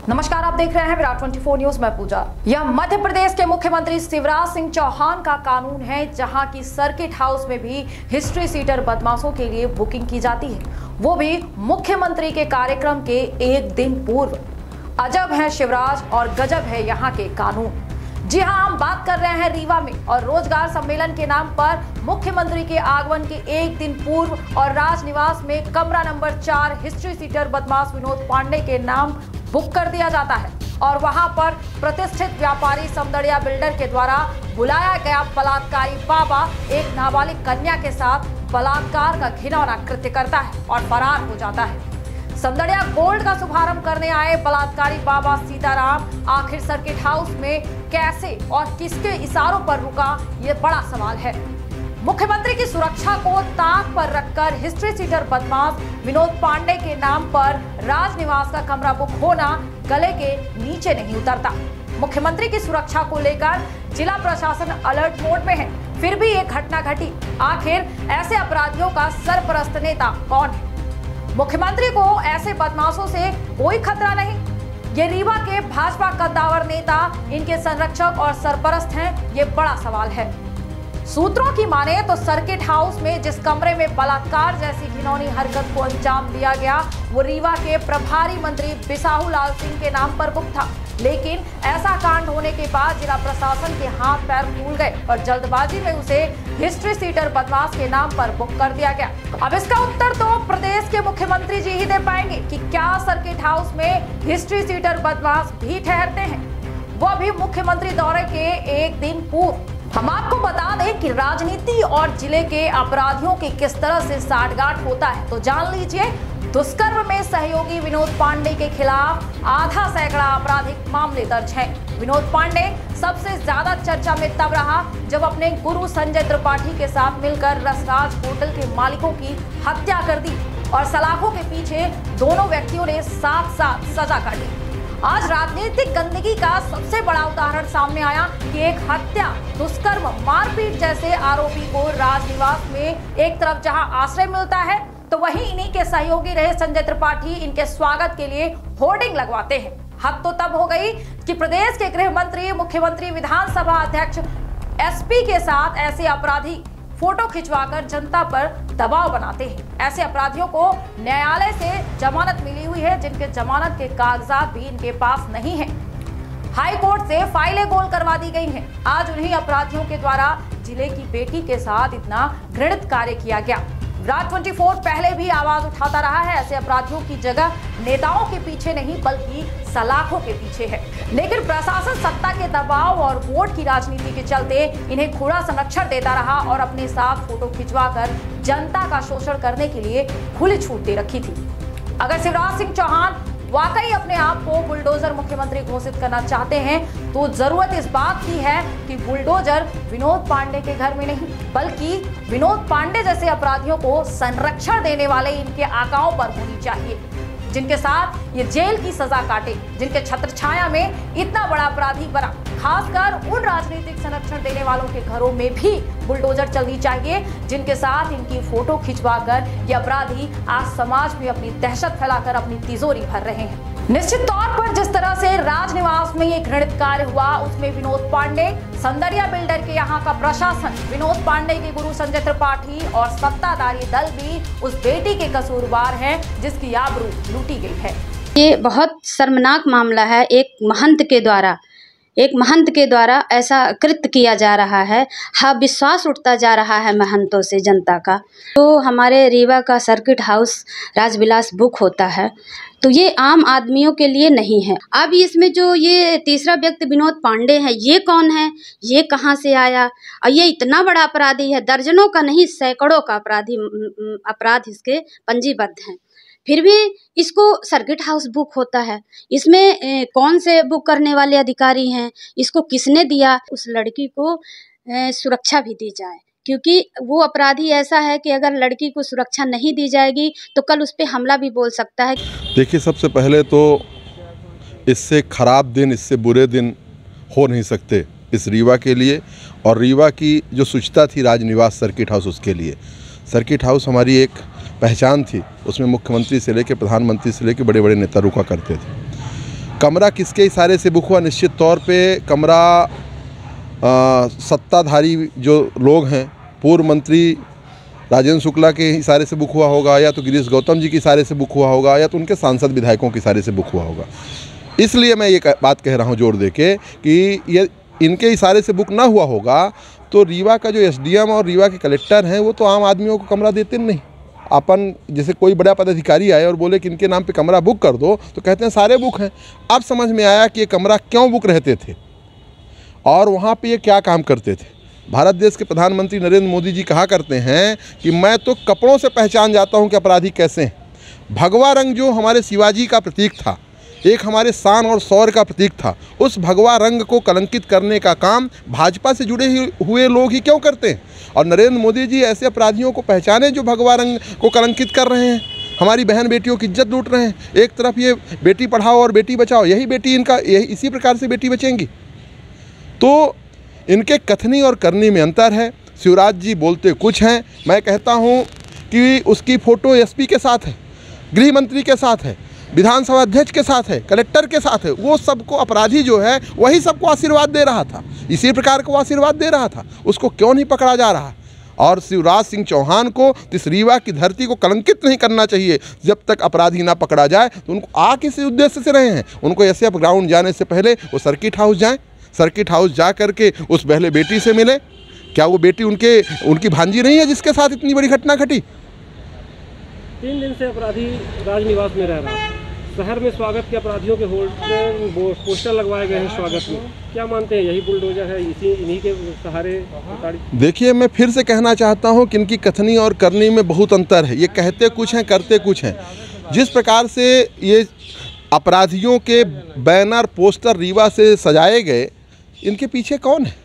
नमस्कार, आप देख रहे हैं विराट 24 न्यूज में पूजा। यह मध्य प्रदेश के मुख्यमंत्री शिवराज सिंह चौहान का कानून है, जहां की सर्किट हाउस में भी हिस्ट्री सीटर बदमाशों के लिए बुकिंग की जाती है, वो भी मुख्यमंत्री के कार्यक्रम के एक दिन पूर्व। अजब है शिवराज और गजब है यहाँ के कानून। जी हाँ, हम बात कर रहे हैं रीवा में और रोजगार सम्मेलन के नाम पर मुख्यमंत्री के आगमन के एक दिन पूर्व और राजनिवास में कमरा नंबर 4 हिस्ट्री सीटर बदमाश विनोद पांडे के नाम बुक कर दिया जाता है और वहां पर प्रतिष्ठित व्यापारी समदड़िया बिल्डर के द्वारा बुलाया गया बलात्कारी बाबा एक नाबालिग कन्या के साथ बलात्कार का घिनौना कृत्य करता है और फरार हो जाता है। समदड़िया गोल्ड का शुभारंभ करने आए बलात्कारी बाबा सीताराम आखिर सर्किट हाउस में कैसे और किसके इशारों पर रुका, ये बड़ा सवाल है। मुख्यमंत्री की सुरक्षा को ताक पर रखकर हिस्ट्री सीटर बदमाश विनोद पांडे के नाम पर राजनिवास का कमरा बुक होना गले के नीचे नहीं उतरता। मुख्यमंत्री की सुरक्षा को लेकर जिला प्रशासन अलर्ट मोड में है, फिर भी एक घटना घटी। आखिर ऐसे अपराधियों का सरपरस्त नेता कौन है? मुख्यमंत्री को ऐसे बदमाशों से कोई खतरा नहीं। ये रीवा के भाजपा कद्दावर नेता इनके संरक्षक और सरपरस्त हैं, ये बड़ा सवाल है। सूत्रों की माने तो सर्किट हाउस में जिस कमरे में बलात्कार जैसी घिनौनी हरकत को अंजाम दिया गया वो रीवा के प्रभारी मंत्री बिसाहू लाल सिंह के नाम पर बुक था, लेकिन ऐसा कांड होने के बाद जिला प्रशासन के हाथ पैर फूल गए और जल्दबाजी में उसे हिस्ट्री सीटर बदमाश के नाम पर बुक कर दिया गया। अब इसका उत्तर तो प्रदेश के मुख्यमंत्री जी ही दे पाएंगे कि क्या सर्किट हाउस में हिस्ट्री सीटर बदमाश भी ठहरते हैं, वो भी मुख्यमंत्री दौरे के एक दिन पूर्व। हम आपको बता दें कि राजनीति और जिले के अपराधियों की किस तरह से साठगांठ होता है, तो जान लीजिए। दुष्कर्म में सहयोगी विनोद पांडे के खिलाफ आधा सैकड़ा आपराधिक मामले दर्ज हैं। विनोद पांडे सबसे ज्यादा चर्चा में तब रहा जब अपने गुरु संजय त्रिपाठी के साथ मिलकर रसराज होटल के मालिकों की हत्या कर दी और सलाखों के पीछे दोनों व्यक्तियों ने साथ साथ सजा काटी। आज राजनीतिक गंदगी का सबसे बड़ा उदाहरण सामने आया कि एक हत्या, दुष्कर्म, मारपीट जैसे आरोपी को राजनिवास में एक तरफ जहां आश्रय मिलता है तो वहीं इन्हीं के सहयोगी रहे संजय त्रिपाठी इनके स्वागत के लिए होर्डिंग लगवाते हैं। हद तो तब हो गई कि प्रदेश के गृह मंत्री, मुख्यमंत्री, विधानसभा अध्यक्ष, एसपी के साथ ऐसे अपराधी फोटो खिंचवाकर जनता पर दबाव बनाते हैं। ऐसे अपराधियों को न्यायालय से जमानत मिली हुई है, जिनके जमानत के कागजात भी इनके पास नहीं है। हाई कोर्ट से फाइलें गोल करवा दी गई हैं। आज उन्हीं अपराधियों के द्वारा जिले की बेटी के साथ इतना घृणित कार्य किया गया। विराट 24 पहले भी आवाज उठाता रहा है, ऐसे अपराधियों की जगह नेताओं के पीछे नहीं बल्कि सलाखों के पीछे है। लेकिन प्रशासन सत्ता के दबाव और वोट की राजनीति के चलते इन्हें खुला संरक्षण देता रहा और अपने साथ फोटो खिंचवाकर जनता का शोषण करने के लिए खुली छूट दे रखी थी। अगर शिवराज सिंह चौहान वाकई अपने आप को बुलडोजर मुख्यमंत्री घोषित करना चाहते हैं तो जरूरत इस बात की है कि बुलडोजर विनोद पांडे के घर में नहीं बल्कि विनोद पांडे जैसे अपराधियों को संरक्षण देने वाले इनके आकाओं पर होनी चाहिए, जिनके साथ ये जेल की सजा काटे, जिनके छत्र छाया में इतना बड़ा अपराधी बना। खासकर उन राजनीतिक संरक्षण देने वालों के घरों में भी बुलडोजर चलनी चाहिए, जिनके साथ इनकी फोटो खिंचवाकर ये अपराधी आज समाज में अपनी दहशत फैलाकर अपनी तिजोरी भर रहे हैं। निश्चित तौर पर जिस तरह से राजनिवास में ये घृणित कार्य हुआ उसमें विनोद पांडे, समदड़िया बिल्डर के यहाँ का प्रशासन, विनोद पांडे के गुरु संजय त्रिपाठी और सत्ताधारी दल भी उस बेटी के कसूरवार हैं जिसकी आबरू लूटी गई है। ये बहुत शर्मनाक मामला है। एक महंत के द्वारा ऐसा कृत्य किया जा रहा है। हाँ, विश्वास उठता जा रहा है महंतों से जनता का। तो हमारे रीवा का सर्किट हाउस राजविलास बुक होता है तो ये आम आदमियों के लिए नहीं है। अब इसमें जो ये तीसरा व्यक्ति विनोद पांडे है, ये कौन है, ये कहाँ से आया और ये इतना बड़ा अपराधी है, दर्जनों का नहीं सैकड़ों का अपराध इसके पंजीबद्ध हैं, फिर भी इसको सर्किट हाउस बुक होता है। इसमें कौन से बुक करने वाले अधिकारी हैं, इसको किसने दिया? उस लड़की को सुरक्षा भी दी जाए, क्योंकि वो अपराधी ऐसा है कि अगर लड़की को सुरक्षा नहीं दी जाएगी तो कल उस पर हमला भी बोल सकता है। देखिए, सबसे पहले तो इससे खराब दिन, इससे बुरे दिन हो नहीं सकते इस रीवा के लिए और रीवा की जो शुचिता थी राजनिवास सर्किट हाउस, उसके लिए। सर्किट हाउस हमारी एक पहचान थी, उसमें मुख्यमंत्री से लेकर प्रधानमंत्री से लेकर बड़े बड़े नेता रुका करते थे। कमरा किसके इशारे से बुक हुआ? निश्चित तौर पे कमरा सत्ताधारी जो लोग हैं, पूर्व मंत्री राजेंद्र शुक्ला के इशारे से बुक हुआ होगा, या तो गिरीश गौतम जी के इशारे से बुक हुआ होगा, या तो उनके सांसद विधायकों के इशारे से बुक हुआ होगा। इसलिए मैं ये बात कह रहा हूँ जोर दे के कि ये इनके इशारे से बुक ना हुआ होगा तो रीवा का जो एसडीएम और रीवा के कलेक्टर हैं वो तो आम आदमियों को कमरा देते नहीं। अपन जैसे कोई बड़ा पदाधिकारी आए और बोले कि इनके नाम पे कमरा बुक कर दो तो कहते हैं सारे बुक हैं। अब समझ में आया कि ये कमरा क्यों बुक रहते थे और वहाँ पे ये क्या काम करते थे। भारत देश के प्रधानमंत्री नरेंद्र मोदी जी कहा करते हैं कि मैं तो कपड़ों से पहचान जाता हूँ कि अपराधी कैसे हैं। भगवा रंग जो हमारे शिवाजी का प्रतीक था, एक हमारे शान और शौर्य का प्रतीक था, उस भगवा रंग को कलंकित करने का काम भाजपा से जुड़े हुए लोग ही क्यों करते हैं। और नरेंद्र मोदी जी ऐसे अपराधियों को पहचाने जो भगवा रंग को कलंकित कर रहे हैं, हमारी बहन बेटियों की इज्जत लूट रहे हैं। एक तरफ ये बेटी पढ़ाओ और बेटी बचाओ, यही बेटी इनका यही इसी प्रकार से बेटी बचेंगी। तो इनके कथनी और करनी में अंतर है। शिवराज जी बोलते कुछ हैं, मैं कहता हूँ कि उसकी फ़ोटो एसपी के साथ है, गृह मंत्री के साथ है, विधानसभा अध्यक्ष के साथ है, कलेक्टर के साथ है। वो सबको अपराधी जो है वही सबको आशीर्वाद दे रहा था, इसी प्रकार को आशीर्वाद दे रहा था। उसको क्यों नहीं पकड़ा जा रहा? और शिवराज सिंह चौहान को इस रीवा की धरती को कलंकित नहीं करना चाहिए। जब तक अपराधी ना पकड़ा जाए तो उनको आ किसी उद्देश्य से रहे हैं। उनको एसएफ ग्राउंड जाने से पहले वो सर्किट हाउस जाएँ, सर्किट हाउस जा करके उस पहले बेटी से मिले। क्या वो बेटी उनकी भांजी नहीं है जिसके साथ इतनी बड़ी घटना घटी? 3 दिन से अपराधी राजनिवास में रह रहा है। शहर में स्वागत के अपराधियों के पोस्टर लगवाए गए हैं स्वागत में। क्या मानते हैं यही बुलडोजर है, इन्हीं के सहारे? देखिए, मैं फिर से कहना चाहता हूं कि इनकी कथनी और करनी में बहुत अंतर है। ये कहते कुछ हैं, करते कुछ हैं। जिस प्रकार से ये अपराधियों के बैनर पोस्टर रीवा से सजाए गए, इनके पीछे कौन है?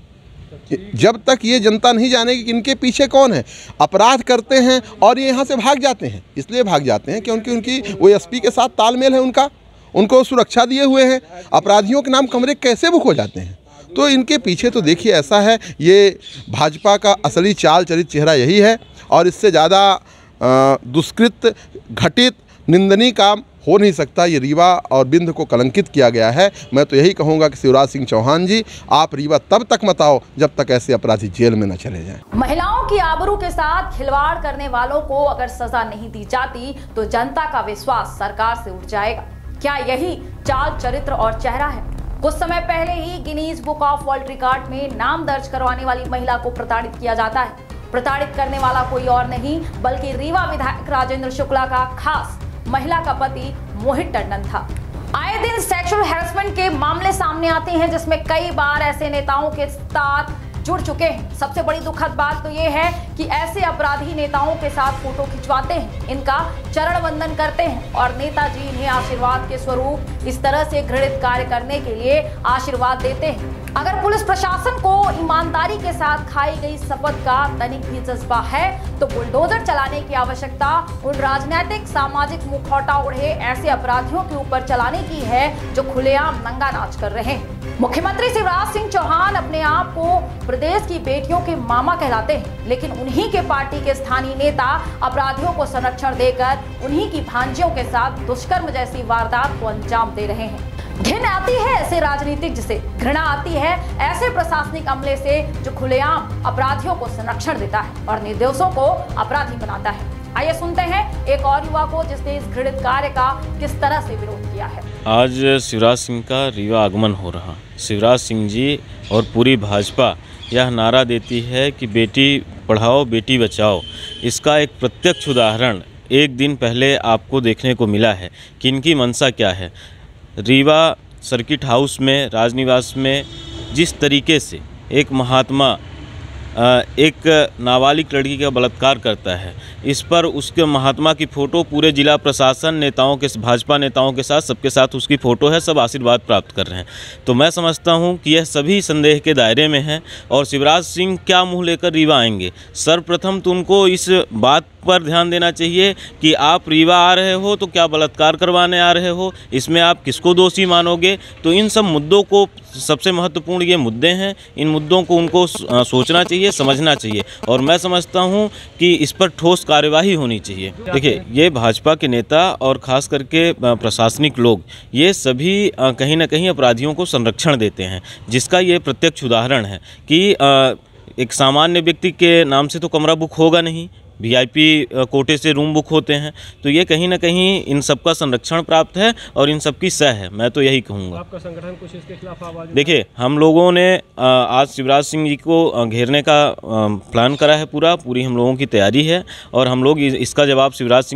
जब तक ये जनता नहीं जानेगी कि इनके पीछे कौन है। अपराध करते हैं और ये यहाँ से भाग जाते हैं। इसलिए भाग जाते हैं क्योंकि उनकी वो एसपी के साथ तालमेल है, उनको सुरक्षा दिए हुए हैं। अपराधियों के नाम कमरे कैसे बुक हो जाते हैं? तो इनके पीछे तो देखिए ऐसा है, ये भाजपा का असली चाल चरित चेहरा यही है। और इससे ज़्यादा दुष्कृत, घटित, निंदनीय काम हो नहीं सकता। ये रीवा और बिंद को कलंकित किया गया है। मैं तो यही कहूँगा कि शिवराज सिंह चौहान जी, आप रीवा तब तक मत आओ जब तक ऐसे अपराधी जेल में न चले जाएं। महिलाओं की आबरू के साथ खिलवाड़ करने वालों को अगर सजा नहीं दी जाती तो जनता का विश्वास सरकार से उठ जाएगा। क्या यही चाल, चरित्र और चेहरा है? कुछ समय पहले ही Guinness book of world record में नाम दर्ज करवाने वाली महिला को प्रताड़ित किया जाता है। प्रताड़ित करने वाला कोई और नहीं बल्कि रीवा विधायक राजेंद्र शुक्ला का खास महिला का पति मोहित टंडन था। आए दिन सेक्सुअल हैरेसमेंट के मामले सामने आते हैं जिसमें कई बार ऐसे नेताओं के साथ जुड़ चुके हैं। सबसे बड़ी दुखद बात तो ये है कि ऐसे अपराधी नेताओं के साथ फोटो खिंचवाते हैं, इनका चरण वंदन करते हैं और नेताजी इन्हें आशीर्वाद के स्वरूप इस तरह से घृणित कार्य करने के लिए आशीर्वाद देते हैं। अगर पुलिस प्रशासन को ईमानदारी के साथ खाई गई शपथ का तनिक भी जज्बा है तो बुलडोजर चलाने की आवश्यकता उन राजनीतिक, सामाजिक मुखौटा ओढ़े ऐसे अपराधियों के ऊपर चलाने की है जो खुलेआम नंगा नाच कर रहे हैं। मुख्यमंत्री शिवराज सिंह चौहान अपने आप को प्रदेश की बेटियों के मामा कहलाते हैं, लेकिन उन्हीं के पार्टी के स्थानीय नेता अपराधियों को संरक्षण देकर उन्हीं की भांजियों के साथ दुष्कर्म जैसी वारदात को अंजाम दे रहे हैं। घिन आती है ऐसे राजनीतिक जिसे, घृणा आती है ऐसे प्रशासनिक अमले से जो खुलेआम अपराधियों को संरक्षण देता है और निर्दोषों को अपराधी बनाता है। आइए सुनते हैं एक और युवा को जिसने इस घृणित कार्य का किस तरह से विरोध किया है। आज शिवराज सिंह का रीवा आगमन हो रहा। शिवराज सिंह जी और पूरी भाजपा यह नारा देती है कि बेटी पढ़ाओ बेटी बचाओ। इसका एक प्रत्यक्ष उदाहरण एक दिन पहले आपको देखने को मिला है कि इनकी मंशा क्या है। रीवा सर्किट हाउस में, राजनिवास में जिस तरीके से एक महात्मा एक नाबालिग लड़की का बलात्कार करता है, इस पर उसके महात्मा की फ़ोटो पूरे जिला प्रशासन, नेताओं के, भाजपा नेताओं के साथ, सबके साथ उसकी फ़ोटो है, सब आशीर्वाद प्राप्त कर रहे हैं। तो मैं समझता हूं कि यह सभी संदेह के दायरे में है। और शिवराज सिंह क्या मुंह लेकर रीवा आएंगे? सर्वप्रथम तो उनको इस बात पर ध्यान देना चाहिए कि आप रीवा आ रहे हो तो क्या बलात्कार करवाने आ रहे हो, इसमें आप किसको दोषी मानोगे। तो इन सब मुद्दों को, सबसे महत्वपूर्ण ये मुद्दे हैं, इन मुद्दों को उनको सोचना चाहिए, समझना चाहिए और मैं समझता हूँ कि इस पर ठोस कार्यवाही होनी चाहिए। देखिए, ये भाजपा के नेता और ख़ास करके प्रशासनिक लोग, ये सभी कहीं ना कहीं अपराधियों को संरक्षण देते हैं, जिसका ये प्रत्यक्ष उदाहरण है कि एक सामान्य व्यक्ति के नाम से तो कमरा बुक होगा नहीं, वीआईपी कोटे से रूम बुक होते हैं। तो ये कहीं ना कहीं इन सब का संरक्षण प्राप्त है और इन सब की सह है, मैं तो यही कहूँगा। आपका संगठन कुछ इसके खिलाफ आवाज? देखिए, हम लोगों ने आज शिवराज सिंह जी को घेरने का प्लान करा है, पूरी हम लोगों की तैयारी है और हम लोग इसका जवाब शिवराज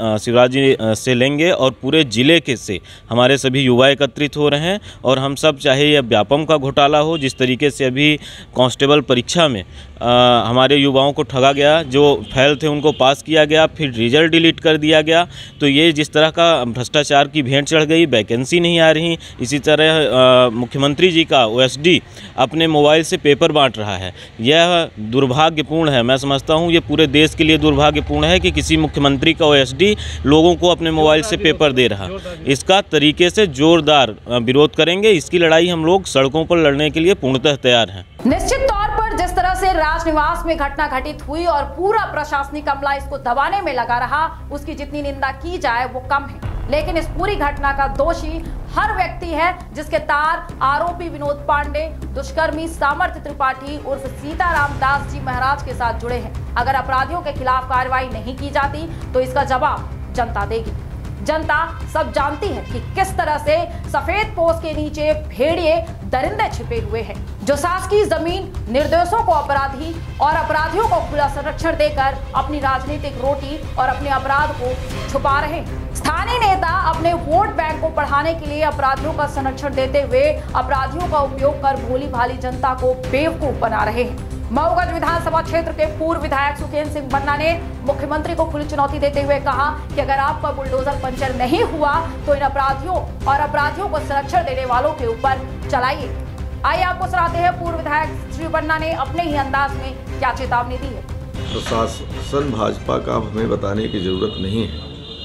जी से लेंगे और पूरे ज़िले के से हमारे सभी युवा एकत्रित हो रहे हैं और हम सब, चाहे यह व्यापम का घोटाला हो, जिस तरीके से अभी कांस्टेबल परीक्षा में हमारे युवाओं को ठगा गया, जो फेल थे उनको पास किया गया, फिर रिजल्ट डिलीट कर दिया गया, तो ये जिस तरह का भ्रष्टाचार की भेंट चढ़ गई, वैकेंसी नहीं आ रही, इसी तरह मुख्यमंत्री जी का ओएसडी अपने मोबाइल से पेपर बांट रहा है, यह दुर्भाग्यपूर्ण है। मैं समझता हूँ ये पूरे देश के लिए दुर्भाग्यपूर्ण है कि किसी मुख्यमंत्री का ओएसडी लोगों को अपने मोबाइल से पेपर दे रहा। इसका तरीके से जोरदार विरोध करेंगे, इसकी लड़ाई हम लोग सड़कों पर लड़ने के लिए पूर्णतः तैयार हैं। निश्चित तौर पर जिस तरह से राजनिवास में घटना घटित हुई और पूरा प्रशासनिक अमला इसको दबाने में लगा रहा, उसकी जितनी निंदा की जाए वो कम है। लेकिन इस पूरी घटना का दोषी हर व्यक्ति है जिसके तार आरोपी विनोद पांडे, दुष्कर्मी सामर्थ्य त्रिपाठी उर्फ सीताराम दास जी महाराज के साथ जुड़े हैं। अगर अपराधियों के खिलाफ कार्रवाई नहीं की जाती तो इसका जवाब जनता देगी। जनता सब जानती है कि किस तरह से सफेद पोश के नीचे भेड़िए दरिंदे छिपे हुए हैं, जो शासकीय जमीन, निर्दोषों को अपराधी और अपराधियों को खुला संरक्षण देकर अपनी राजनीतिक रोटी और अपने अपराध को छुपा रहे हैं। स्थानीय नेता अपने वोट बैंक को बढ़ाने के लिए अपराधियों का संरक्षण देते हुए अपराधियों का उपयोग कर भोली भाली जनता को बेवकूफ बना रहे हैं। मऊगंज विधानसभा क्षेत्र के पूर्व विधायक सुखेंद्र सिंह बन्ना ने मुख्यमंत्री को खुली चुनौती देते हुए कहा कि अगर आपका बुलडोजर पंचर नहीं हुआ तो इन अपराधियों को संरक्षण देने वालों के ऊपर चलाइए। आइए आपको सुनाते हैं पूर्व विधायक श्री बन्ना ने अपने ही अंदाज में क्या चेतावनी दी है। प्रशासन भाजपा का हमें बताने की जरूरत नहीं है,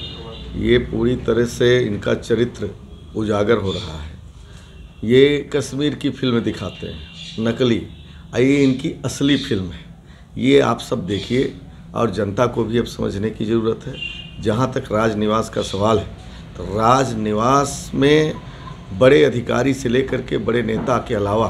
ये पूरी तरह से इनका चरित्र उजागर हो रहा है। ये कश्मीर की फिल्म दिखाते हैं नकली, ये इनकी असली फिल्म है। ये आप सब देखिए और जनता को भी अब समझने की ज़रूरत है। जहाँ तक राजनिवास का सवाल है तो राजनिवास में बड़े अधिकारी से लेकर के बड़े नेता के अलावा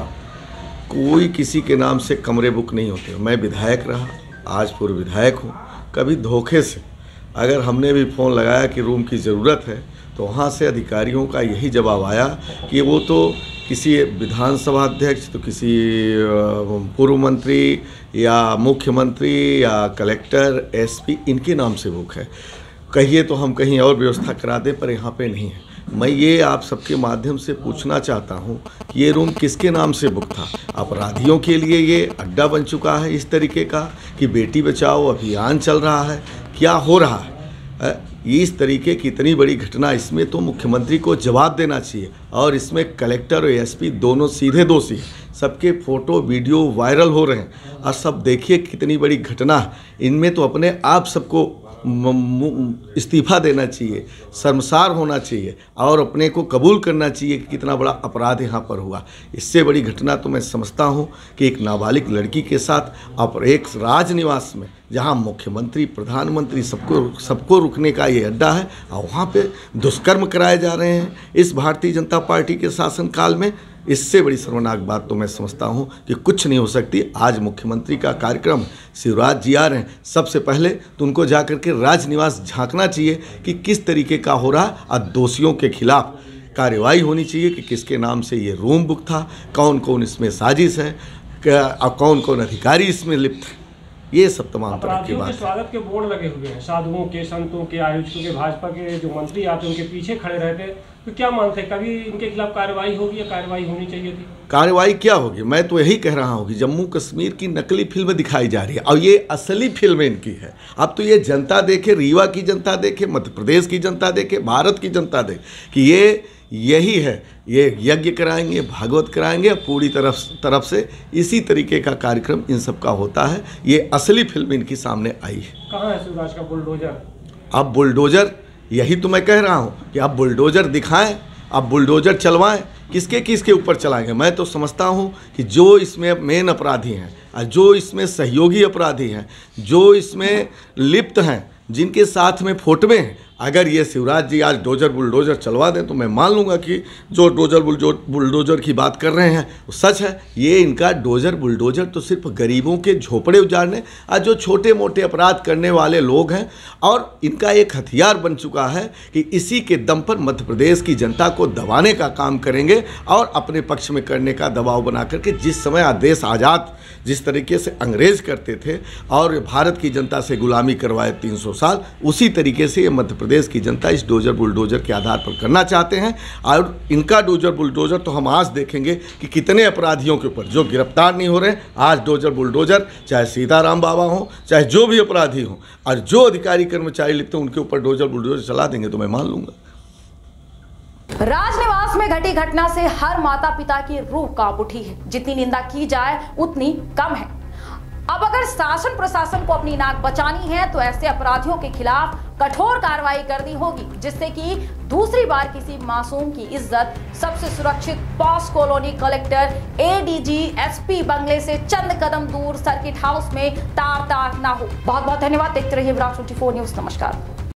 कोई किसी के नाम से कमरे बुक नहीं होते। मैं विधायक रहा, आज पूर्व विधायक हूँ। कभी धोखे से अगर हमने भी फ़ोन लगाया कि रूम की ज़रूरत है तो वहाँ से अधिकारियों का यही जवाब आया कि वो तो किसी विधानसभा अध्यक्ष, तो किसी पूर्व मंत्री या मुख्यमंत्री या कलेक्टर, एसपी, इनके नाम से बुक है। कहिए तो हम कहीं और व्यवस्था करा दें, पर यहाँ पे नहीं है। मैं ये आप सबके माध्यम से पूछना चाहता हूँ कि ये रूम किसके नाम से बुक था? अपराधियों के लिए ये अड्डा बन चुका है इस तरीके का कि बेटी बचाओ अभियान चल रहा है, क्या हो रहा है? इस तरीके की इतनी बड़ी घटना, इसमें तो मुख्यमंत्री को जवाब देना चाहिए और इसमें कलेक्टर और एसपी दोनों सीधे दोषी हैं। सबके फ़ोटो वीडियो वायरल हो रहे हैं और सब देखिए कितनी बड़ी घटना है। इनमें तो अपने आप सबको इस्तीफा देना चाहिए, शर्मसार होना चाहिए और अपने को कबूल करना चाहिए कि कितना बड़ा अपराध यहाँ पर हुआ। इससे बड़ी घटना तो मैं समझता हूँ कि एक नाबालिग लड़की के साथ और एक राजनिवास में जहाँ मुख्यमंत्री, प्रधानमंत्री सबको रुकने का ये अड्डा है और वहाँ पे दुष्कर्म कराए जा रहे हैं इस भारतीय जनता पार्टी के शासनकाल में। इससे बड़ी शर्मनाक बात तो मैं समझता हूँ कि कुछ नहीं हो सकती। आज मुख्यमंत्री का कार्यक्रम, शिवराज जी आ रहे हैं, सबसे पहले तो उनको जा कर के राजनिवास झांकना चाहिए कि किस तरीके का हो रहा और दोषियों के खिलाफ कार्रवाई होनी चाहिए कि किसके नाम से ये रूम बुक था, कौन कौन इसमें साजिश है और कौन कौन अधिकारी इसमें लिप्त है। ये सब तमाम तरह की बात है। स्वागत के बोर्ड लगे हुए हैं, साधुओं के, संतों के, आयोजकों के, भाजपा के जो मंत्री आते उनके पीछे खड़े रहते, तो क्या मानते हैं कभी इनके खिलाफ कार्रवाई होगी या कार्रवाई होनी चाहिए थी? कार्रवाई क्या होगी? मैं तो यही कह रहा हूँ कि जम्मू कश्मीर की नकली फिल्म दिखाई जा रही है और ये असली फिल्म इनकी है। अब तो ये जनता देखे, रीवा की जनता देखे, मध्य प्रदेश की जनता देखे, भारत की जनता देखे कि यही है, ये यज्ञ कराएंगे, भागवत कराएंगे, पूरी तरफ से इसी तरीके का कार्यक्रम इन सब का होता है। ये असली फिल्म इनकी सामने आई है। कहाँ है शिवराज का बुलडोजर? अब बुलडोजर, यही तो मैं कह रहा हूँ कि आप बुलडोजर दिखाएं, आप बुलडोजर चलवाएं। किसके किसके ऊपर चलाएंगे? मैं तो समझता हूँ कि जो इसमें मेन अपराधी हैं और जो इसमें सहयोगी अपराधी हैं, जो इसमें लिप्त हैं, जिनके साथ में फोटवे हैं, अगर ये शिवराज जी आज डोजर बुलडोजर चलवा दें तो मैं मान लूँगा कि जो डोजर बुलडोजर की बात कर रहे हैं वो सच है। ये इनका डोजर बुलडोजर तो सिर्फ गरीबों के झोपड़े उजाड़ने और जो छोटे मोटे अपराध करने वाले लोग हैं, और इनका एक हथियार बन चुका है कि इसी के दम पर मध्य प्रदेश की जनता को दबाने का काम करेंगे और अपने पक्ष में करने का दबाव बना करके जिस समय देश आज़ाद जिस तरीके से अंग्रेज करते थे और भारत की जनता से गुलामी करवाए 300 साल, उसी तरीके से ये मध्य प्रदेश की जनता इस डोजर बुलडोजर के आधार पर करना चाहते हैं। और इनका डोजर बुलडोजर तो हम आज देखेंगे कि कितने अपराधियों के ऊपर जो गिरफ्तार नहीं हो रहे हैं, आज डोजर बुलडोजर, चाहे सीताराम बाबा हों, चाहे जो भी अपराधी हों, और जो अधिकारी कर्मचारी लिखते हैं उनके ऊपर डोजर बुलडोजर चला देंगे तो मैं मान लूँगा। राजनिवास में घटी घटना से हर माता पिता की रूह कांप उठी है। जितनी निंदा की जाए उतनी कम है। अब अगर शासन प्रशासन को अपनी नाक बचानी है तो ऐसे अपराधियों के खिलाफ कठोर कार्रवाई करनी होगी, जिससे कि दूसरी बार किसी मासूम की इज्जत सबसे सुरक्षित posh colony collector ADG SP बंगले से चंद कदम दूर सर्किट हाउस में तार तार ना हो। बहुत बहुत धन्यवाद। देखते रहिए विराट 24 न्यूज। नमस्कार।